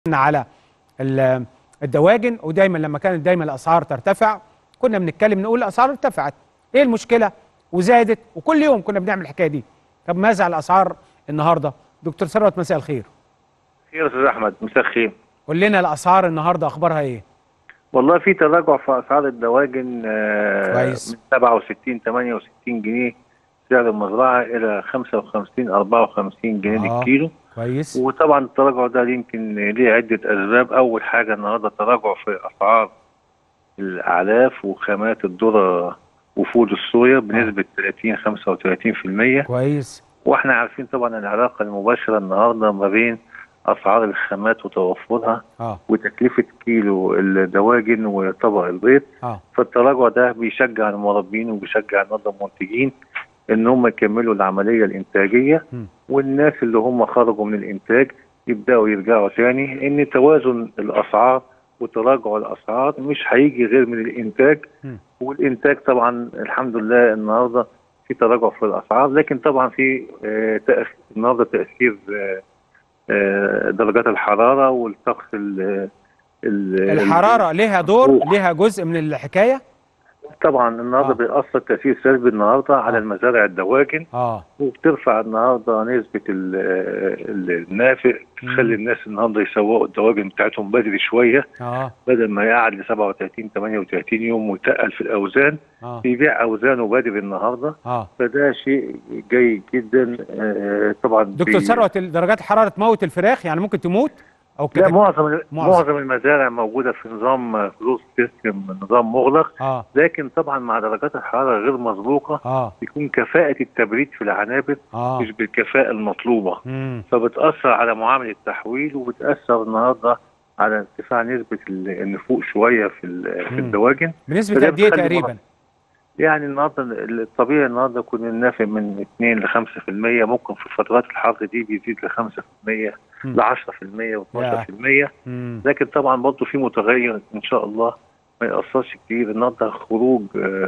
على الدواجن، ودايما لما كانت الاسعار ترتفع كنا بنتكلم نقول الاسعار ارتفعت، ايه المشكله؟ وزادت، وكل يوم كنا بنعمل الحكايه دي. طب ماذا على الاسعار النهارده؟ دكتور ثروت، مساء الخير. خير يا استاذ احمد، مساء الخير. قول لنا الاسعار النهارده اخبارها ايه؟ والله في تراجع في اسعار الدواجن من كويس. 67 68 جنيه سعر المزرعه الى 55 54 جنيه للكيلو. كويس. وطبعا التراجع ده يمكن ليه عده اسباب. اول حاجه النهارده تراجع في اسعار الاعلاف وخامات الذره وفود الصويا بنسبه 30 35%. كويس. واحنا عارفين طبعا العلاقه المباشره النهارده ما بين اسعار الخامات وتوفرها وتكلفه كيلو الدواجن وطبق البيض. فالتراجع ده بيشجع المربين وبيشجع النهارده المنتجين ان هم يكملوا العمليه الانتاجيه، والناس اللي هم خرجوا من الانتاج يبداوا يرجعوا تاني، ان توازن الاسعار وتراجع الاسعار مش هيجي غير من الانتاج. والانتاج طبعا الحمد لله النهارده في تراجع في الاسعار، لكن طبعا في النهارده تاثير درجات الحراره والطقس. الحراره ليها دور، ليها جزء من الحكايه. طبعا النهارده بيأثر تأثير سلبي النهارده على المزارع الدواجن، وبترفع النهارده نسبة النافق، تخلي الناس النهارده يسوقوا الدواجن بتاعتهم بدري شوية، بدل ما يقعد ل 37 38 يوم ويتقل في الأوزان، بيبيع أوزانه بدري النهارده. فده شيء جيد جدا. طبعا دكتور ثروت، درجات الحرارة تموت الفراخ؟ يعني ممكن تموت؟ لا، معظم المزارع موجوده في نظام كلوز سيستم، نظام مغلق. لكن طبعا مع درجات الحراره غير مسبوقه بيكون كفاءه التبريد في العنابر مش بالكفاءه المطلوبه، فبتاثر على معامل التحويل، وبتاثر النهارده على ارتفاع نسبه النفوق شويه في الدواجن. بنسبه قد ايه تقريبا؟ يعني النهارده الطبيعي النهارده يكون النافق من 2 ل 5%، ممكن في فترات الحر دي بيزيد ل 5% ل 10% و 12%. لكن طبعا برضه في متغير ان شاء الله ما يأثرش كتير. النهارده خروج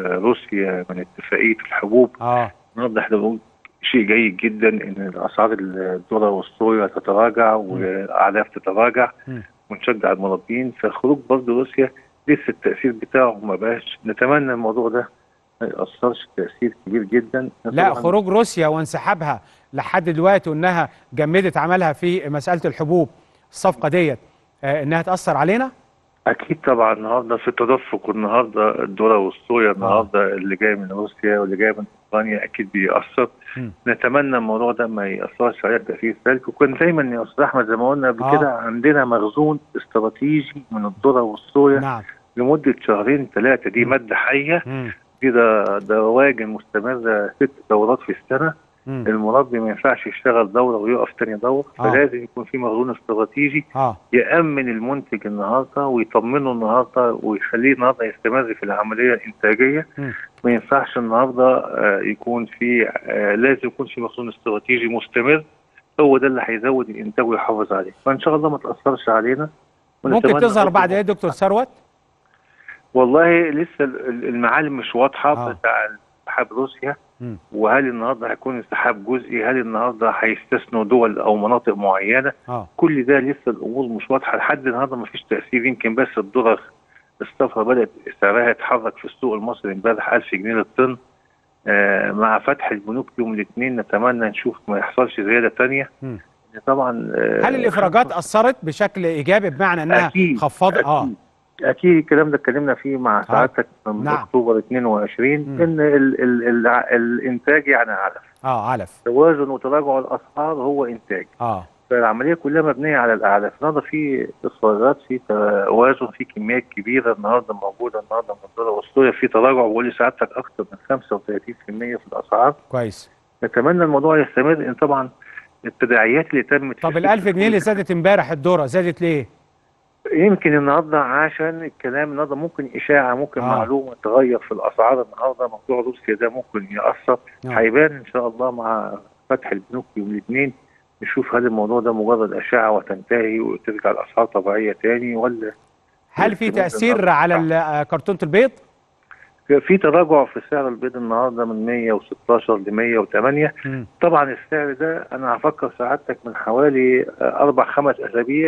روسيا من اتفاقيه الحبوب، النهارده احنا بنقول شيء جيد جدا ان اسعار الذره والصويا تتراجع والاعلاف تتراجع، ونشجع المربين. فخروج برضه روسيا لسه التأثير بتاعه ما بقاش، نتمنى الموضوع ده ما يأثرش تأثير كبير جدا. لا، خروج روسيا وانسحابها لحد دلوقتي وانها جمدت عملها في مسألة الحبوب، الصفقة ديت انها تأثر علينا؟ اكيد طبعا. النهارده في تدفق، النهارده الذره والصويا النهارده اللي جاي من روسيا واللي جاي من اوكرانيا اكيد بيأثر. نتمنى الموضوع ده ما يأثرش على تأثير سلبي. وكان دايما يا استاذ احمد زي ما قلنا قبل كده عندنا مخزون استراتيجي من الذره والصويا لمده شهرين ثلاثه. دي ماده حيه، دي دواجن مستمره 6 دورات في السنه. المربي ما ينفعش يشتغل دوره ويقف تاني دوره، فلازم يكون في مخزون استراتيجي يأمن المنتج النهارده ويطمنه النهارده ويخليه النهارده يستمر في العمليه الانتاجيه. ما ينفعش النهارده يكون في لازم يكون في مخزون استراتيجي مستمر، هو ده اللي هيزود الانتاج ويحافظ عليه. فان شاء الله ما تأثرش علينا. ممكن تظهر بعد ايه دكتور ثروت؟ والله لسه المعالم مش واضحه بتاع انسحاب روسيا، وهل النهارده هيكون انسحاب جزئي، هل النهارده هيستثنوا دول او مناطق معينه. كل ده لسه الامور مش واضحه لحد النهارده، ما فيش تاثير. يمكن بس الذره الصفراء بدات سعرها يتحرك في السوق المصري امبارح 1000 جنيه للطن. مع فتح البنوك يوم الاثنين نتمنى نشوف ما يحصلش زياده ثانيه. طبعا هل الافراجات اثرت بشكل ايجابي بمعنى انها خفضت؟ اكيد الكلام ده اتكلمنا فيه مع سعادتك من اكتوبر 22 ان الانتاج يعني علف. توازن وتراجع الاسعار هو انتاج. فالعمليه كلها مبنيه على الاعلاف. النهارده في اصرارات، في توازن، في كميات كبيره النهارده موجوده النهارده من الذره والصويا، في تراجع بقول لسعادتك اكثر من 35% في الاسعار. كويس. نتمنى الموضوع يستمر، ان طبعا التداعيات اللي تمت. طب ال 1000 جنيه اللي زادت امبارح الذره زادت ليه؟ يمكن النهارده عشان الكلام النهارده ممكن اشاعه، ممكن معلومه تغير في الاسعار النهارده. موضوع روسيا ده ممكن ياثر، هيبان ان شاء الله مع فتح البنوك يوم الاثنين، نشوف هل الموضوع ده مجرد اشاعه وتنتهي وترجع الاسعار طبيعيه تاني، ولا هل في تاثير على كرتونه البيض؟ في تراجع في سعر البيض النهارده من 116 ل 108. طبعا السعر ده انا هفكر سعادتك من حوالي 4 5 اسابيع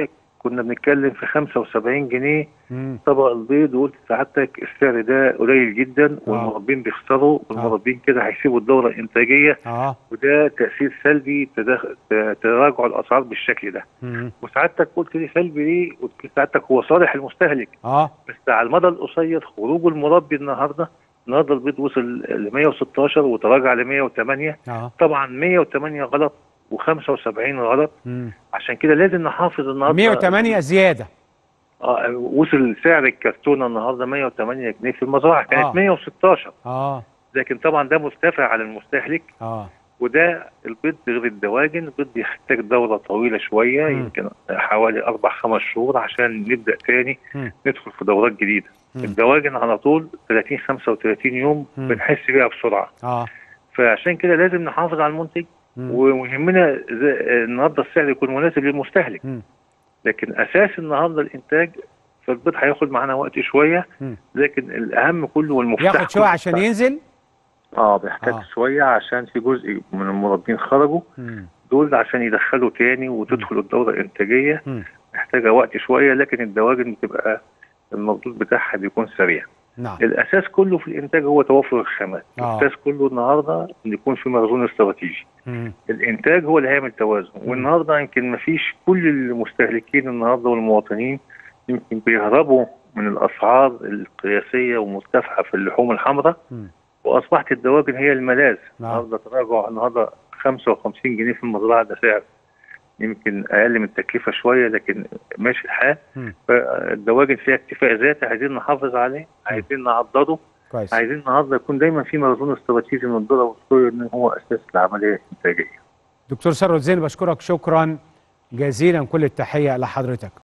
كنا بنتكلم في 75 جنيه طبق البيض، وقلت لسعادتك السعر ده قليل جدا والمربين بيخسروا، والمربين كده هيسيبوا الدوره الانتاجيه، وده تاثير سلبي تراجع الاسعار بالشكل ده. وسعادتك قلت لي سلبي ليه؟ قلت لسعادتك هو صالح المستهلك، بس على المدى القصير خروج المربي النهارده البيض وصل ل 116 وتراجع ل 108. طبعا 108 غلط و75 غلط. عشان كده لازم نحافظ النهارده 108 زياده. وصل سعر الكرتونه النهارده 108 جنيه، في المزرعه كانت 116. لكن طبعا ده مرتفع على المستهلك. وده البيض غير الدواجن، البيض بيحتاج دوره طويله شويه، يمكن حوالي 4-5 شهور عشان نبدا تاني ندخل في دورات جديده. الدواجن على طول 30-35 يوم بنحس بيها بسرعه. فعشان كده لازم نحافظ على المنتج، ويهمنا النهارده السعر يكون مناسب للمستهلك. لكن اساس النهارده الانتاج، فالبيض هياخد معانا وقت شويه، لكن الاهم كله والمفتاح ياخد شويه عشان ينزل. بيحتاج شويه عشان في جزء من المربين خرجوا دول عشان يدخلوا تاني وتدخل الدوره الانتاجيه، محتاجه وقت شويه. لكن الدواجن بتبقى المردود بتاعها بيكون سريع. الاساس كله في الانتاج هو توفر الخامات. الاساس كله النهارده ان يكون في مخزون استراتيجي. الانتاج هو اللي هيعمل توازن. والنهارده يمكن ما فيش، كل المستهلكين النهارده والمواطنين يمكن بيهربوا من الاسعار القياسيه ومرتفعه في اللحوم الحمراء، واصبحت الدواجن هي الملاذ. النهارده تراجع النهارده 55 جنيه في المزرعه، ده سعر يمكن اقل من التكلفه شويه، لكن ماشي الحال. فالدواجن فيها اكتفاء ذاتي، عايزين نحافظ عليه، عايزين نعضده كويس. عايزين النهارده يكون دايما في مخزون استراتيجي من الذره والصويا، ان هو اساس العمليه الانتاجيه. دكتور ثروت زين، بشكرك شكرا جزيلا، كل التحيه لحضرتك.